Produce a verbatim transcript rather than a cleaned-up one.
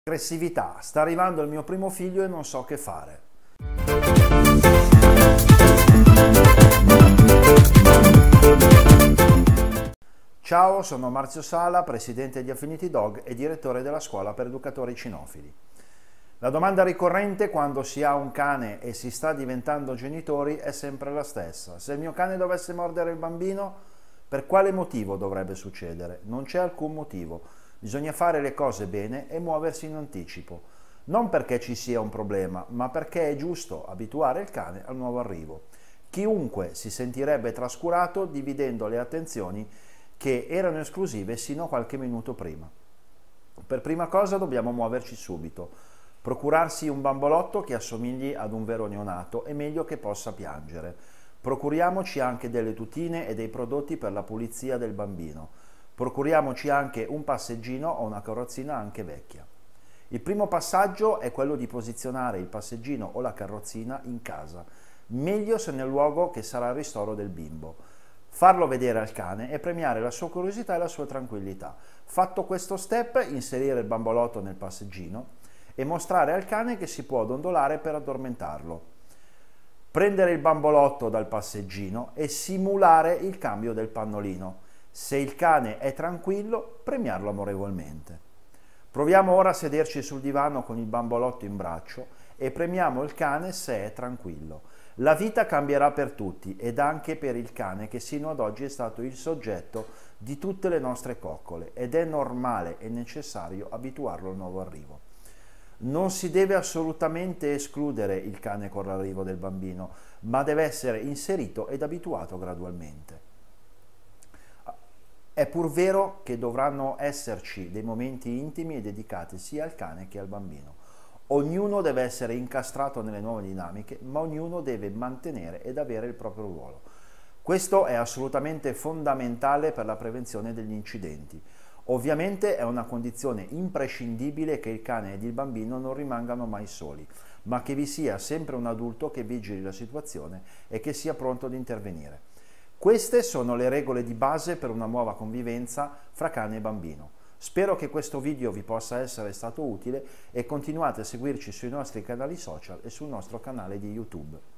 Aggressività, sta arrivando il mio primo figlio e non so che fare. Ciao, sono Marzio Sala, presidente di Affinity Dog e direttore della scuola per educatori cinofili. La domanda ricorrente quando si ha un cane e si sta diventando genitori è sempre la stessa. Se il mio cane dovesse mordere il bambino, per quale motivo dovrebbe succedere? Non c'è alcun motivo. Bisogna fare le cose bene e muoversi in anticipo. Non perché ci sia un problema, ma perché è giusto abituare il cane al nuovo arrivo. Chiunque si sentirebbe trascurato dividendo le attenzioni che erano esclusive sino a qualche minuto prima. Per prima cosa dobbiamo muoverci subito. Procurarsi un bambolotto che assomigli ad un vero neonato è meglio che possa piangere. Procuriamoci anche delle tutine e dei prodotti per la pulizia del bambino. Procuriamoci anche un passeggino o una carrozzina anche vecchia. Il primo passaggio è quello di posizionare il passeggino o la carrozzina in casa, meglio se nel luogo che sarà il ristoro del bimbo. Farlo vedere al cane e premiare la sua curiosità e la sua tranquillità. Fatto questo step, inserire il bambolotto nel passeggino e mostrare al cane che si può dondolare per addormentarlo. Prendere il bambolotto dal passeggino e simulare il cambio del pannolino. Se il cane è tranquillo, premiarlo amorevolmente. Proviamo ora a sederci sul divano con il bambolotto in braccio e premiamo il cane se è tranquillo. La vita cambierà per tutti ed anche per il cane che sino ad oggi è stato il soggetto di tutte le nostre coccole ed è normale e necessario abituarlo al nuovo arrivo. Non si deve assolutamente escludere il cane con l'arrivo del bambino, ma deve essere inserito ed abituato gradualmente. È pur vero che dovranno esserci dei momenti intimi e dedicati sia al cane che al bambino. Ognuno deve essere incastrato nelle nuove dinamiche, ma ognuno deve mantenere ed avere il proprio ruolo. Questo è assolutamente fondamentale per la prevenzione degli incidenti. Ovviamente è una condizione imprescindibile che il cane ed il bambino non rimangano mai soli, ma che vi sia sempre un adulto che vigili la situazione e che sia pronto ad intervenire. Queste sono le regole di base per una nuova convivenza fra cane e bambino. Spero che questo video vi possa essere stato utile e continuate a seguirci sui nostri canali social e sul nostro canale di YouTube.